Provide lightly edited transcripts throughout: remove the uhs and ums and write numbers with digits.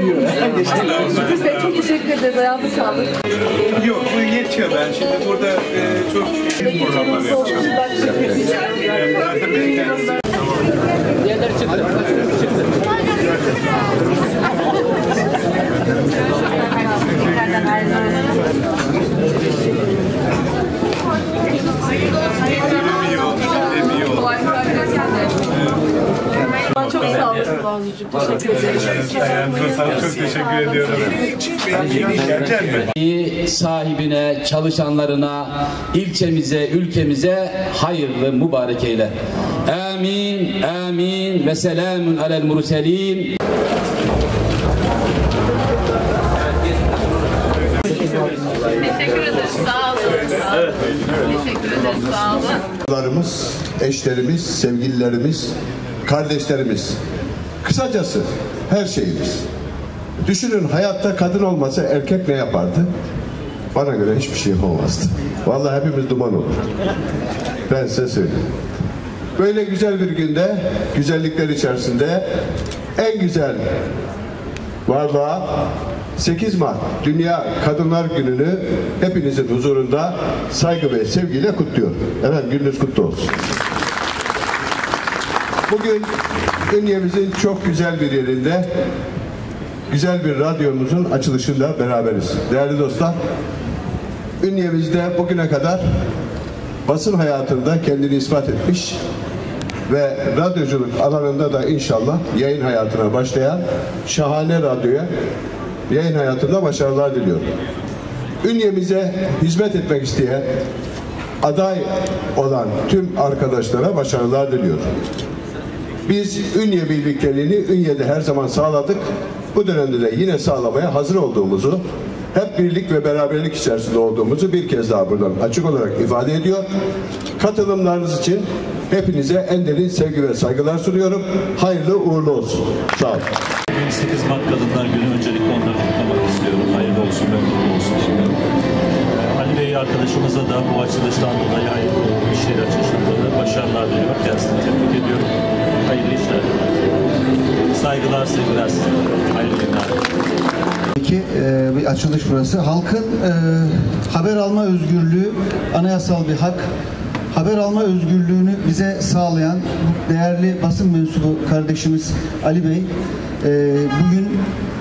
Şükrü Bey çok teşekkür ederiz. Ayağınıza sağlık. Yok bu yetiyor, ben şimdi burada çok iyi programlar yapacağım. Diğerleri çıktı. Çok sağ olasın Banucuğum. Teşekkür ederiz. Çok teşekkür ediyorum. Sahibine, çalışanlarına, ilçemize, ülkemize hayırlı mübarek eyle. Amin, amin ve selamun alel murselin. Teşekkür ederiz. Sağ olun. Evet. Teşekkür ederiz. Sağ olun. Eşlerimiz, sevgililerimiz, kardeşlerimiz. Kısacası her şeyimiz. Düşünün, hayatta kadın olmasa erkek ne yapardı? Bana göre hiçbir şey yapamazdı. Vallahi hepimiz duman olurdu. Ben size söyleyeyim. Böyle güzel bir günde, güzellikler içerisinde en güzel varlığa 8 Mart Dünya Kadınlar Günü'nü hepinizin huzurunda saygı ve sevgiyle kutluyorum. Efendim gününüz kutlu olsun. Bugün Ünye'mizin çok güzel bir yerinde, güzel bir radyomuzun açılışında beraberiz. Değerli dostlar, Ünye'mizde bugüne kadar basın hayatında kendini ispat etmiş ve radyoculuk alanında da inşallah yayın hayatına başlayan Şahane Radyo'ya yayın hayatında başarılar diliyorum. Ünye'mize hizmet etmek isteyen, aday olan tüm arkadaşlara başarılar diliyorum. Biz Ünye birlikteliğini Ünye'de her zaman sağladık. Bu dönemde de yine sağlamaya hazır olduğumuzu, hep birlik ve beraberlik içerisinde olduğumuzu bir kez daha buradan açık olarak ifade ediyor. Katılımlarınız için hepinize en derin sevgi ve saygılar sunuyorum. Hayırlı uğurlu olsun. Sağ olun. 8 Mart Kadınlar Günü, öncelikle onları kutlamak istiyorum. Hayırlı olsun ve mutlu olsun. Ali Bey arkadaşımıza da bu açılıştan dolayı hayırlı iş yeri açılışında da başarılar diliyorum. Kendisini tebrik ediyorum. Hayırlı işler. Saygılar, sevgiler size. Hayırlı günler. Bir açılış burası. Halkın haber alma özgürlüğü anayasal bir hak. Haber alma özgürlüğünü bize sağlayan değerli basın mensubu kardeşimiz Ali Bey bugün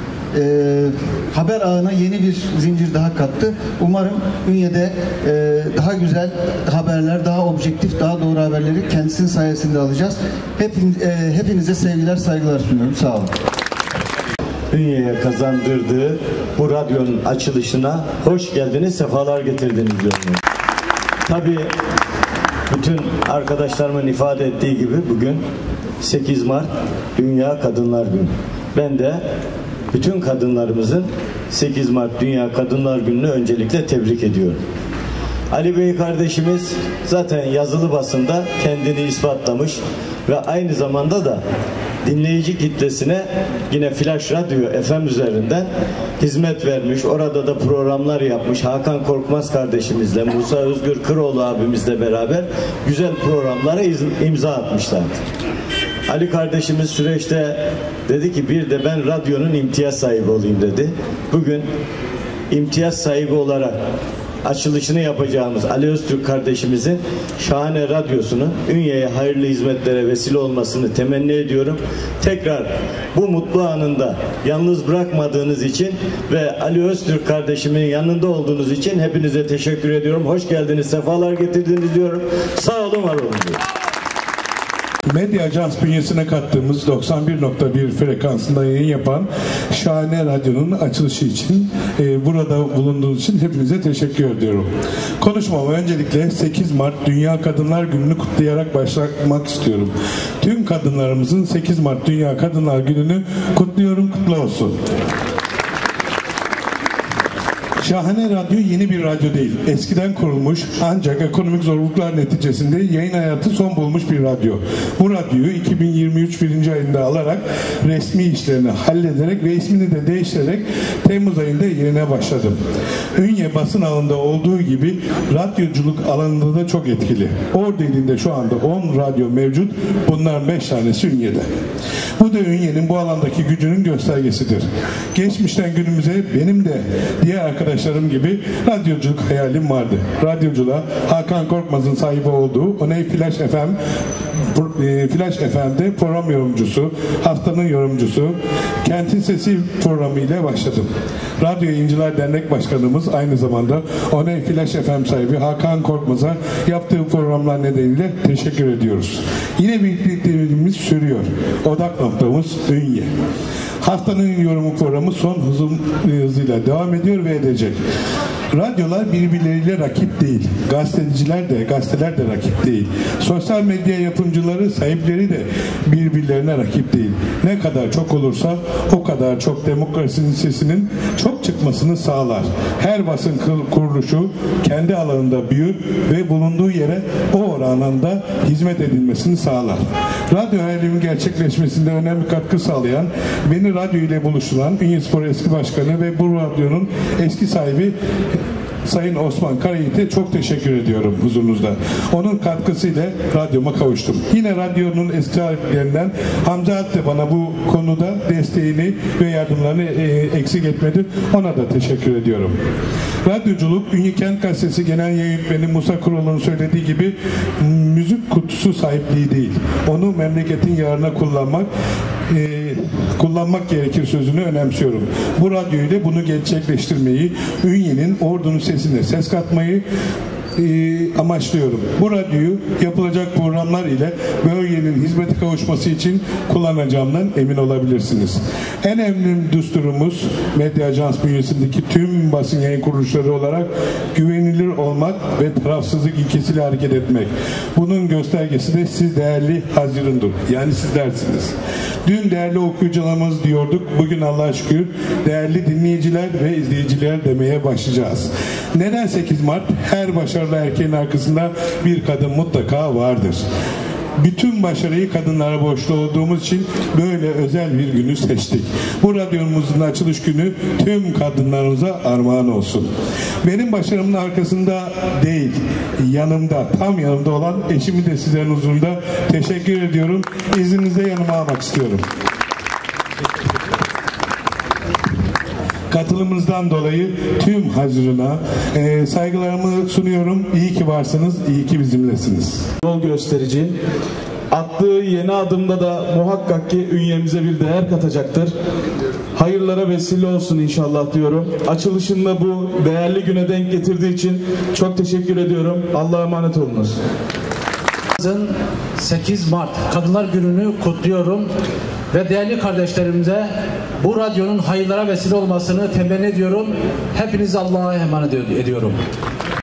haber ağına yeni bir zincir daha kattı. Umarım Ünye'de daha güzel haberler, daha objektif, daha doğru haberleri kendisinin sayesinde alacağız. Hepinize sevgiler, saygılar sunuyorum. Sağ olun. Ünye'ye kazandırdığı bu radyonun açılışına hoş geldiniz, sefalar getirdiniz diyorum. Tabii bütün arkadaşlarımın ifade ettiği gibi bugün 8 Mart Dünya Kadınlar Günü. Ben de bütün kadınlarımızın 8 Mart Dünya Kadınlar Günü'nü öncelikle tebrik ediyorum. Ali Bey kardeşimiz zaten yazılı basında kendini ispatlamış ve aynı zamanda da dinleyici kitlesine yine Flash Radyo FM üzerinden hizmet vermiş. Orada da programlar yapmış. Hakan Korkmaz kardeşimizle, Musa Özgür Kıroğlu abimizle beraber güzel programlara imza atmışlardı. Ali kardeşimiz süreçte dedi ki bir de ben radyonun imtiyaz sahibi olayım dedi. Bugün imtiyaz sahibi olarak açılışını yapacağımız Ali Öztürk kardeşimizin Şahane Radyosu'nun Ünye'ye hayırlı hizmetlere vesile olmasını temenni ediyorum. Tekrar bu mutlu anında yalnız bırakmadığınız için ve Ali Öztürk kardeşimin yanında olduğunuz için hepinize teşekkür ediyorum. Hoş geldiniz, sefalar getirdiniz diyorum. Sağ olun, var olun diyorum. Medya Ajans bünyesine kattığımız 91.1 frekansında yayın yapan Şahane Radyo'nun açılışı için burada bulunduğunuz için hepinize teşekkür ediyorum. Konuşmama öncelikle 8 Mart Dünya Kadınlar Günü'nü kutlayarak başlamak istiyorum. Tüm kadınlarımızın 8 Mart Dünya Kadınlar Günü'nü kutluyorum, kutlu olsun. Şahane Radyo yeni bir radyo değil. Eskiden kurulmuş ancak ekonomik zorluklar neticesinde yayın hayatı son bulmuş bir radyo. Bu radyoyu 2023 1. ayında alarak resmi işlerini hallederek ve ismini de değiştirerek Temmuz ayında yayına başladım. Ünye basın alanında olduğu gibi radyoculuk alanında da çok etkili. Ordu ilinde şu anda 10 radyo mevcut. Bunlar 5 tanesi Ünye'de. Bu da Ünye'nin bu alandaki gücünün göstergesidir. Geçmişten günümüze benim de diğer arkadaşlarım gibi radyoculuk hayalim vardı. Radyoculuğa Hakan Korkmaz'ın sahibi olduğu Oney Flash FM Flash FM'de program yorumcusu, haftanın yorumcusu, Kentin Sesi programı ile başladım. Radyo Yayıncılar Dernek Başkanımız aynı zamanda Oney Flash FM sahibi Hakan Korkmaz'a yaptığı programlar nedeniyle teşekkür ediyoruz. Yine birlikteliğimiz sürüyor. Odak noktamız Ünye. Haftanın yorumu programı son hızıyla devam ediyor ve edecek. Radyolar birbirleriyle rakip değil. Gazeteler de rakip değil. Sosyal medya yapımcıları, sahipleri de birbirlerine rakip değil. Ne kadar çok olursa o kadar çok demokrasinin sesinin çok çıkmasını sağlar. Her basın kuruluşu kendi alanında büyür ve bulunduğu yere o oranında hizmet edilmesini sağlar. Radyo hayalimin gerçekleşmesinde önemli katkı sağlayan, beni radyo ile buluşturan Ünyespor eski başkanı ve bu radyonun eski sahibi Sayın Osman Karayiğit'e çok teşekkür ediyorum huzurunuzda. Onun katkısıyla radyoma kavuştum. Yine radyonun eski sahiplerinden Hamza Alp de bana bu konuda desteğini ve yardımlarını eksik etmedi. Ona da teşekkür ediyorum. Radyoculuk, Ünye Kent Gazetesi Genel Yayın Musa Kuroğlu'nun söylediği gibi müzik kutusu sahipliği değil. Onu memleketin yararına kullanmak gerekir sözünü önemsiyorum. Bu radyo ile bunu gerçekleştirmeyi, Ünye'nin, Ordu'nun sesine ses katmayı amaçlıyorum. Bu radyoyu yapılacak programlar ile bölgenin hizmete kavuşması için kullanacağımdan emin olabilirsiniz. En önemli düsturumuz Medya Ajans bünyesindeki tüm basın yayın kuruluşları olarak güvenilir olmak ve tarafsızlık ilkesiyle hareket etmek. Bunun göstergesi de siz değerli Haziran'dır. Yani sizlersiniz. Dün değerli okuyucularımız diyorduk. Bugün Allah'a şükür değerli dinleyiciler ve izleyiciler demeye başlayacağız. Neden 8 Mart? Her başarılı erkeğin arkasında bir kadın mutlaka vardır. Bütün başarıyı kadınlara borçlu olduğumuz için böyle özel bir günü seçtik. Bu radyomuzun açılış günü tüm kadınlarımıza armağan olsun. Benim başarımın arkasında değil, yanımda, tam yanımda olan eşimi de sizlerin huzurunda teşekkür ediyorum. İzninizle yanıma almak istiyorum. Katılımınızdan dolayı tüm Haziran'a saygılarımı sunuyorum. İyi ki varsınız, iyi ki bizimlesiniz. Yol gösterici. Attığı yeni adımda da muhakkak ki Ünye'mize bir değer katacaktır. Hayırlara vesile olsun inşallah diyorum. Açılışında bu değerli güne denk getirdiği için çok teşekkür ediyorum. Allah'a emanet olunuz. 8 Mart Kadınlar Günü'nü kutluyorum ve değerli kardeşlerimize bu radyonun hayırlara vesile olmasını temenni ediyorum. Hepinizi Allah'a emanet ediyorum.